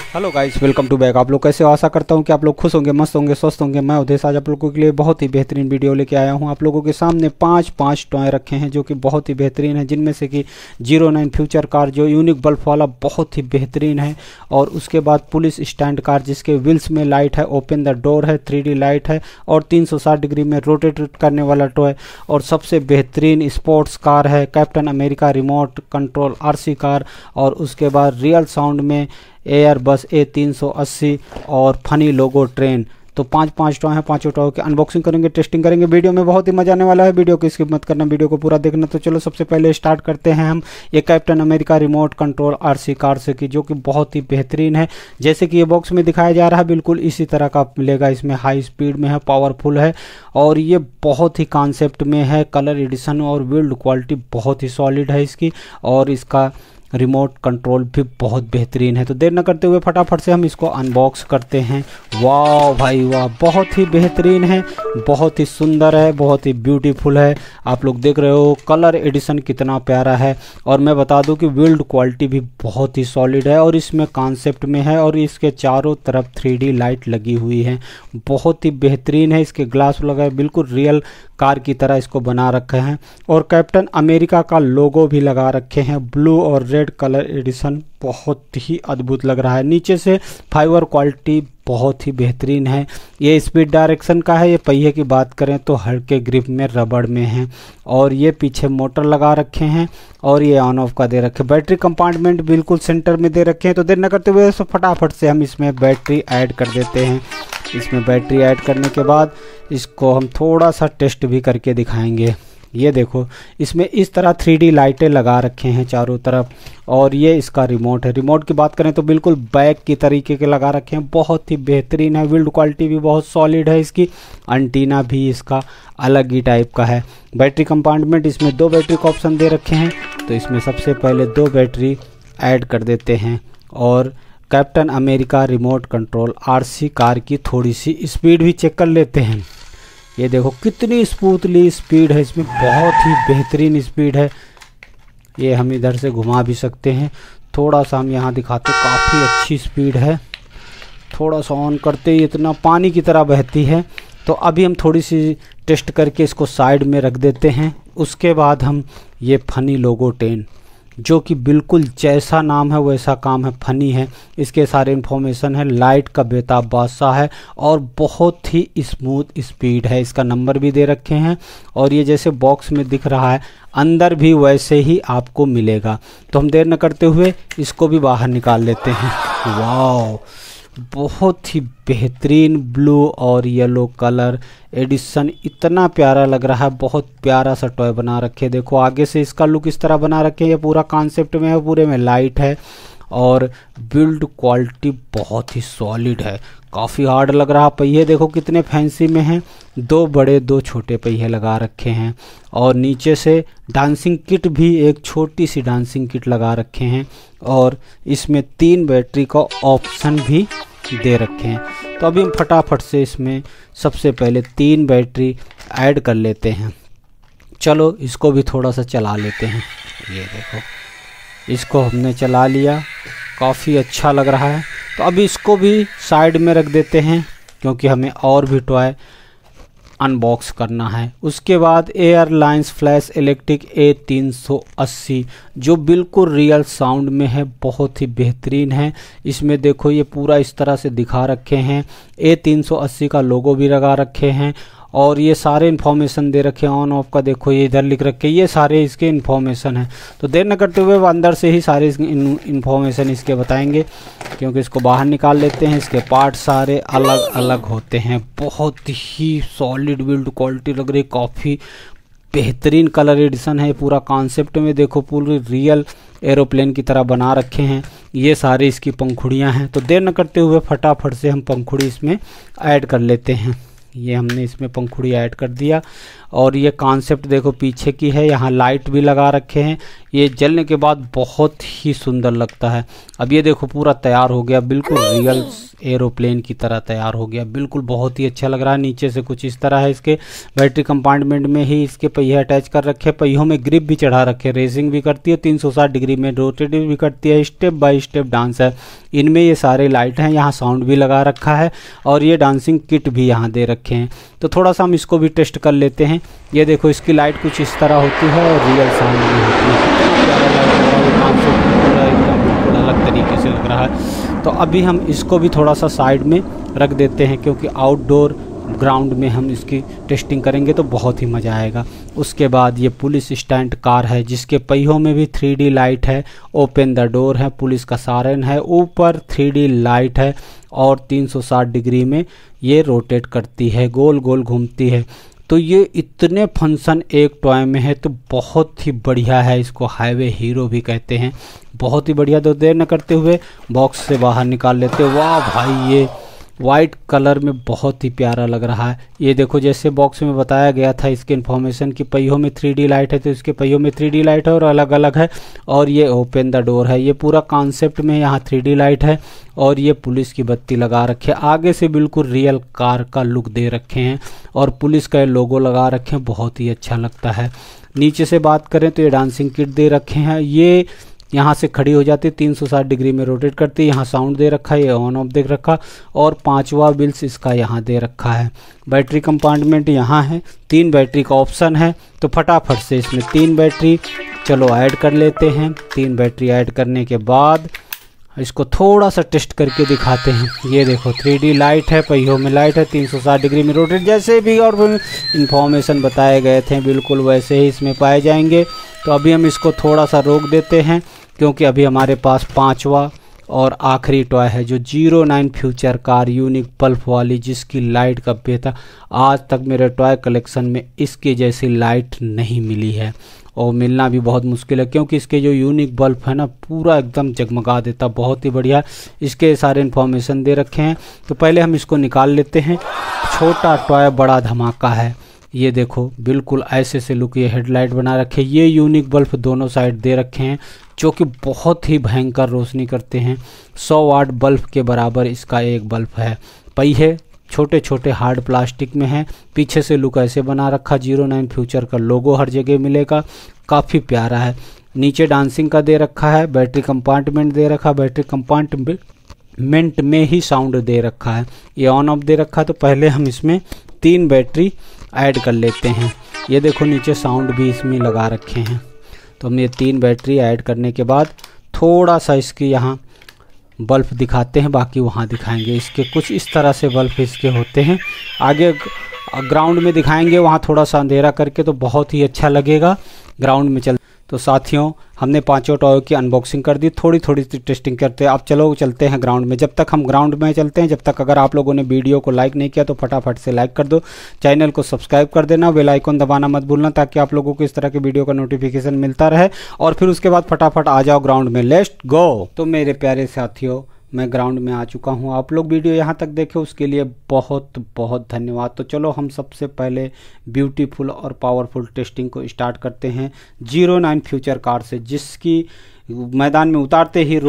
Hello guys, welcome to back. आप लोग कैसे हो? आशा करता हूं कि आप लोग खुश होंगे, मस्त होंगे, स्वस्थ होंगे। मैं उदेश आज आप लोगों के लिए बहुत ही बेहतरीन वीडियो लेके आया हूं। आप लोगों के सामने पांच टॉय रखे हैं जो कि बहुत ही बेहतरीन है, जिनमें से कि 09 फ्यूचर कार जो यूनिक बल्ब वाला बहुत ही बेहतरीन है, और उसके बाद पुलिस स्टैंड कार जिसके व्हील्स में लाइट है, ओपन द डोर है, 3D लाइट है और 360 डिग्री में रोटेट करने वाला टॉय, और सबसे बेहतरीन स्पोर्ट्स कार है captain America remote control RC car, और उसके बाद रियल साउंड में एयरबस A380 और फनी लोगो ट्रेन। तो पांच टॉय हैं, पांचों टॉय की अनबॉक्सिंग करेंगे, टेस्टिंग करेंगे। वीडियो में बहुत ही मजा आने वाला है। वीडियो को स्किप मत करना, वीडियो को पूरा देखना। तो चलो सबसे पहले स्टार्ट करते हैं हम ये captain America remote control RC car से, कि जो कि बहुत ही बेहतरीन है। जैसे कि ये बॉक्स में दिखाया जा रहा है बिल्कुल इसी तरह का मिलेगा। इसमें हाई स्पीड में है, पावरफुल है, और ये बहुत ही कॉन्सेप्ट में है, कलर एडिशन और बिल्ड क्वालिटी बहुत ही सॉलिड है इसकी, और इसका रिमोट कंट्रोल भी बहुत बेहतरीन है। तो देर न करते हुए फटाफट से हम इसको अनबॉक्स करते हैं। वाह भाई वाह, बहुत ही बेहतरीन है, बहुत ही सुंदर है, बहुत ही ब्यूटीफुल है। आप लोग देख रहे हो कलर एडिशन कितना प्यारा है, और मैं बता दूं कि बिल्ड क्वालिटी भी बहुत ही सॉलिड है, और इसमें कॉन्सेप्ट में है, और इसके चारों तरफ 3D लाइट लगी हुई है, बहुत ही बेहतरीन है। इसके ग्लास लगा है, बिल्कुल रियल कार की तरह इसको बना रखे हैं, और कैप्टन अमेरिका का लोगो भी लगा रखे हैं। ब्लू और रेड कलर एडिशन बहुत ही अद्भुत लग रहा है। नीचे से फाइबर क्वालिटी बहुत ही बेहतरीन है। ये स्पीड डायरेक्शन का है। ये पहिए की बात करें तो हल्के ग्रिप में रबड़ में है, और ये पीछे मोटर लगा रखे हैं, और ये ऑन ऑफ का दे रखे। बैटरी कंपार्टमेंट बिल्कुल सेंटर में दे रखे हैं। तो देर न करते हुए फटाफट से हम इसमें बैटरी ऐड कर देते हैं। इसमें बैटरी ऐड करने के बाद इसको हम थोड़ा सा टेस्ट भी करके दिखाएंगे। ये देखो, इसमें इस तरह 3D लाइटें लगा रखे हैं चारों तरफ, और ये इसका रिमोट है। रिमोट की बात करें तो बिल्कुल बैक की तरीके के लगा रखे हैं, बहुत ही बेहतरीन है। बिल्ड क्वालिटी भी बहुत सॉलिड है इसकी। एंटीना भी इसका अलग ही टाइप का है। बैटरी कंपार्टमेंट, इसमें 2 बैटरी का ऑप्शन दे रखे हैं। तो इसमें सबसे पहले 2 बैटरी ऐड कर देते हैं, और captain America remote control RC car की थोड़ी सी स्पीड भी चेक कर लेते हैं। ये देखो कितनी स्मूथली स्पीड है इसमें, बहुत ही बेहतरीन स्पीड है। ये हम इधर से घुमा भी सकते हैं, थोड़ा सा हम यहाँ दिखाते, काफ़ी अच्छी स्पीड है। थोड़ा सा ऑन करते ही इतना पानी की तरह बहती है। तो अभी हम थोड़ी सी टेस्ट करके इसको साइड में रख देते हैं। उसके बाद हम ये फनी लोगो 10, जो कि बिल्कुल जैसा नाम है वैसा काम है, फनी है। इसके सारे इन्फॉर्मेशन है, लाइट का बेताब बादशाह है, और बहुत ही स्मूथ स्पीड है। इसका नंबर भी दे रखे हैं, और ये जैसे बॉक्स में दिख रहा है अंदर भी वैसे ही आपको मिलेगा। तो हम देर न करते हुए इसको भी बाहर निकाल लेते हैं। वाह, बहुत ही बेहतरीन ब्लू और येलो कलर एडिशन, इतना प्यारा लग रहा है। बहुत प्यारा सा टॉय बना रखे। देखो आगे से इसका लुक इस तरह बना रखे। ये पूरा कॉन्सेप्ट में है, पूरे में लाइट है, और बिल्ड क्वालिटी बहुत ही सॉलिड है। काफ़ी हार्ड लग रहा। पहिए देखो कितने फैंसी में हैं, 2 बड़े 2 छोटे पहिए लगा रखे हैं, और नीचे से डांसिंग किट भी, एक छोटी सी डांसिंग किट लगा रखे हैं, और इसमें 3 बैटरी का ऑप्शन भी दे रखे हैं। तो अभी हम फटाफट से इसमें सबसे पहले 3 बैटरी ऐड कर लेते हैं। चलो इसको भी थोड़ा सा चला लेते हैं। ये देखो, इसको हमने चला लिया, काफ़ी अच्छा लग रहा है। तो अभी इसको भी साइड में रख देते हैं, क्योंकि हमें और भी टॉय अनबॉक्स करना है। उसके बाद एयरलाइंस फ्लैश इलेक्ट्रिक A380, जो बिल्कुल रियल साउंड में है, बहुत ही बेहतरीन है। इसमें देखो ये पूरा इस तरह से दिखा रखे हैं, A380 का लोगो भी लगा रखे हैं, और ये सारे इन्फॉर्मेशन दे रखे हैं। ऑन ऑफ का देखो ये इधर लिख रखे, ये सारे इसके इन्फॉर्मेशन है। तो देर न करते हुए अंदर से ही सारे इन्फॉर्मेशन इसके बताएंगे, क्योंकि इसको बाहर निकाल लेते हैं। इसके पार्ट सारे अलग अलग होते हैं। बहुत ही सॉलिड बिल्ड क्वालिटी लग रही, काफ़ी बेहतरीन कलर एडिशन है। पूरा कॉन्सेप्ट में देखो, पूरी रियल एरोप्लेन की तरह बना रखे हैं। ये सारे इसकी पंखुड़ियाँ हैं। तो देर न करते हुए फटाफट से हम पंखुड़ी इसमें ऐड कर लेते हैं। ये हमने इसमें पंखुड़ी ऐड कर दिया। और ये कॉन्सेप्ट देखो पीछे की है, यहाँ लाइट भी लगा रखे हैं। ये जलने के बाद बहुत ही सुंदर लगता है। अब ये देखो पूरा तैयार हो गया, बिल्कुल रियल एरोप्लेन की तरह तैयार हो गया, बिल्कुल बहुत ही अच्छा लग रहा है। नीचे से कुछ इस तरह है, इसके बैटरी कंपार्टमेंट में ही इसके पहिए अटैच कर रखे, पहियों में ग्रिप भी चढ़ा रखे, रेसिंग भी करती है, 360 डिग्री में रोटेट भी करती है, स्टेप बाय स्टेप डांस है। इनमें ये सारे लाइट हैं, यहाँ साउंड भी लगा रखा है और ये डांसिंग किट भी यहाँ दे रखे हैं। तो थोड़ा सा हम इसको भी टेस्ट कर लेते हैं। ये देखो इसकी लाइट कुछ इस तरह होती है और रियल साउंड भी होती है। पूरा एकदम बिल्कुल अलग तरीके से लग रहा है। तो अभी हम इसको भी थोड़ा सा साइड में रख देते हैं, क्योंकि आउटडोर ग्राउंड में हम इसकी टेस्टिंग करेंगे तो बहुत ही मज़ा आएगा। उसके बाद ये पुलिस स्टैंड कार है, जिसके पहियों में भी 3D लाइट है, ओपन द डोर है, पुलिस का सायरन है, ऊपर 3D लाइट है और 360 डिग्री में ये रोटेट करती है, गोल गोल घूमती है। तो ये इतने फंक्शन एक टॉय में है, तो बहुत ही बढ़िया है। इसको हाईवे हीरो भी कहते हैं, बहुत ही बढ़िया। तो देर न करते हुए बॉक्स से बाहर निकाल लेते। वाह भाई, ये वाइट कलर में बहुत ही प्यारा लग रहा है। ये देखो जैसे बॉक्स में बताया गया था इसके इन्फॉर्मेशन की पहियों में 3D लाइट है, तो इसके पहियों में 3D लाइट है और अलग अलग है। और ये ओपन द डोर है, ये पूरा कॉन्सेप्ट में यहाँ 3D लाइट है और ये पुलिस की बत्ती लगा रखे, आगे से बिल्कुल रियल कार का लुक दे रखे हैं और पुलिस का लोगो लगा रखे हैं, बहुत ही अच्छा लगता है। नीचे से बात करें तो ये डांसिंग किट दे रखे हैं, ये यहाँ से खड़ी हो जाती है, 360 डिग्री में रोटेट करती है। यहाँ साउंड दे रखा है, ये ऑन ऑफ दे रखा और 5वां बिल्स इसका यहाँ दे रखा है। बैटरी कंपार्टमेंट यहाँ है, 3 बैटरी का ऑप्शन है। तो फटाफट से इसमें 3 बैटरी चलो ऐड कर लेते हैं। 3 बैटरी ऐड करने के बाद इसको थोड़ा सा टेस्ट करके दिखाते हैं। ये देखो 3D लाइट है, पहियों में लाइट है, 360 डिग्री में रोटेट, जैसे भी और इन्फॉर्मेशन बताए गए थे बिल्कुल वैसे ही इसमें पाए जाएंगे। तो अभी हम इसको थोड़ा सा रोक देते हैं, क्योंकि अभी हमारे पास 5वां और आखिरी टॉय है, जो 09 फ्यूचर कार यूनिक बल्ब वाली, जिसकी लाइट का बेहतर आज तक मेरे टॉय कलेक्शन में इसकी जैसी लाइट नहीं मिली है और मिलना भी बहुत मुश्किल है, क्योंकि इसके जो यूनिक बल्ब है ना पूरा एकदम जगमगा देता, बहुत ही बढ़िया। इसके सारे इन्फॉर्मेशन दे रखे हैं। तो पहले हम इसको निकाल लेते हैं। छोटा टॉय बड़ा धमाका है, ये देखो बिल्कुल ऐसे से लुक, ये हेडलाइट बना रखे, ये यूनिक बल्ब दोनों साइड दे रखे हैं, जो कि बहुत ही भयंकर रोशनी करते हैं। 100 वाट बल्ब के बराबर इसका एक बल्ब है। पहिए छोटे छोटे हार्ड प्लास्टिक में है, पीछे से लुक ऐसे बना रखा, 09 फ्यूचर का लोगो हर जगह मिलेगा, काफ़ी प्यारा है। नीचे डांसिंग का दे रखा है, बैटरी कंपार्टमेंट दे रखा, बैटरी कंपार्टमेंट में ही साउंड दे रखा है, ये ऑन ऑफ दे रखा। तो पहले हम इसमें 3 बैटरी ऐड कर लेते हैं। ये देखो नीचे साउंड भी इसमें लगा रखे हैं। तो हम ये 3 बैटरी ऐड करने के बाद थोड़ा सा इसकी यहाँ बल्ब दिखाते हैं, बाकी वहाँ दिखाएंगे। इसके कुछ इस तरह से बल्ब इसके होते हैं, आगे ग्राउंड में दिखाएंगे, वहाँ थोड़ा सा अंधेरा करके, तो बहुत ही अच्छा लगेगा ग्राउंड में चल। तो साथियों हमने 5 टॉय की अनबॉक्सिंग कर दी, थोड़ी थोड़ी सी टेस्टिंग करते हैं। अब चलो चलते हैं ग्राउंड में। जब तक हम ग्राउंड में चलते हैं, जब तक अगर आप लोगों ने वीडियो को लाइक नहीं किया तो फटाफट से लाइक कर दो, चैनल को सब्सक्राइब कर देना, बेल आइकन दबाना मत भूलना, ताकि आप लोगों को इस तरह के वीडियो का नोटिफिकेशन मिलता रहे। और फिर उसके बाद फटाफट आ जाओ ग्राउंड में, लेट्स गो। तो मेरे प्यारे साथियों मैं ग्राउंड में आ चुका हूं, आप लोग वीडियो यहां तक देखे उसके लिए बहुत बहुत धन्यवाद। तो चलो हम सबसे पहले ब्यूटीफुल और पावरफुल टेस्टिंग को स्टार्ट करते हैं 09 फ्यूचर कार से, जिसकी मैदान में उतारते ही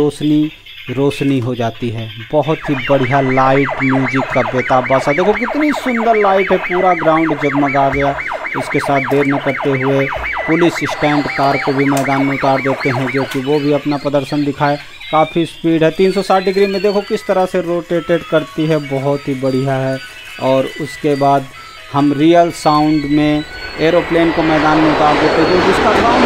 रोशनी हो जाती है। बहुत ही बढ़िया लाइट, म्यूजिक का बेताब बासा, देखो कितनी सुंदर लाइट है, पूरा ग्राउंड जगमगा गया। इसके साथ देर न करते हुए पुलिस स्टैंड कार को भी मैदान में उतार देते हैं, जो कि वो भी अपना प्रदर्शन दिखाए। काफ़ी स्पीड है, 360 डिग्री में देखो किस तरह से रोटेटेड करती है, बहुत ही बढ़िया है। और उसके बाद हम रियल साउंड में एरोप्लेन को मैदान में उतार देते हैं, जिसका साउंड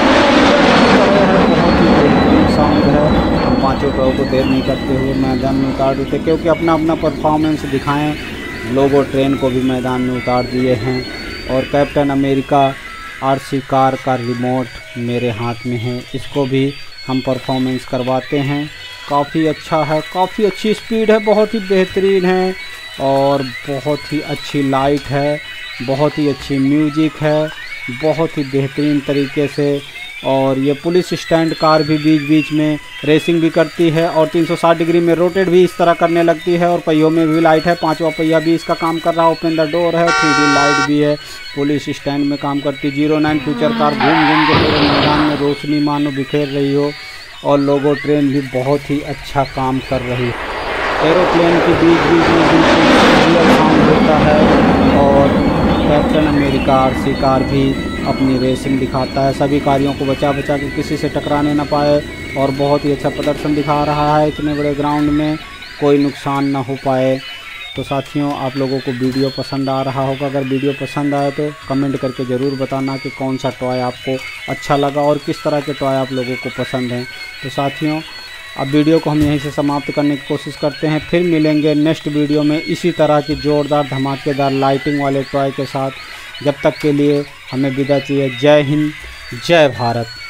है, बहुत ही बेहतरीन साउंड है। हम 5 टॉय को देर नहीं करते हुए मैदान में उतार देते, क्योंकि अपना अपना परफॉर्मेंस दिखाएं। लोगो ट्रेन को भी मैदान में उतार दिए हैं और कैप्टन अमेरिका RC कार का रिमोट मेरे हाथ में है, इसको भी हम परफॉर्मेंस करवाते हैं। काफ़ी अच्छा है, काफ़ी अच्छी स्पीड है, बहुत ही बेहतरीन है और बहुत ही अच्छी लाइट है, बहुत ही अच्छी म्यूजिक है, बहुत ही बेहतरीन तरीके से और ये पुलिस स्टैंड कार भी बीच बीच में रेसिंग भी करती है और 360 डिग्री में रोटेट भी इस तरह करने लगती है। और पहियों में भी लाइट है, 5वां पहिया भी इसका काम कर रहा है, ओपन द डोर है, 3D लाइट भी है, पुलिस स्टैंड में काम करती 09 फ्यूचर कार घूम घूम के पूरे मैदान में रोशनी मानो बिखेर रही हो। और लोगो ट्रेन भी बहुत ही अच्छा काम कर रही है। एरोप्लेन के बीच बीच में बिल्कुल साउंड होता है और कैप्टन अमेरिका RC कार भी अपनी रेसिंग दिखाता है, सभी कारियों को बचा बचा के किसी से टकराने ना पाए और बहुत ही अच्छा प्रदर्शन दिखा रहा है। इतने बड़े ग्राउंड में कोई नुकसान ना हो पाए। तो साथियों, आप लोगों को वीडियो पसंद आ रहा होगा। अगर वीडियो पसंद आए तो कमेंट करके ज़रूर बताना कि कौन सा टॉय आपको अच्छा लगा और किस तरह के टॉय आप लोगों को पसंद हैं। तो साथियों, अब वीडियो को हम यहीं से समाप्त करने की कोशिश करते हैं। फिर मिलेंगे नेक्स्ट वीडियो में इसी तरह की ज़ोरदार धमाकेदार लाइटिंग वाले टॉय के साथ। जब तक के लिए हमें विदा चाहिए। जय हिंद, जय भारत।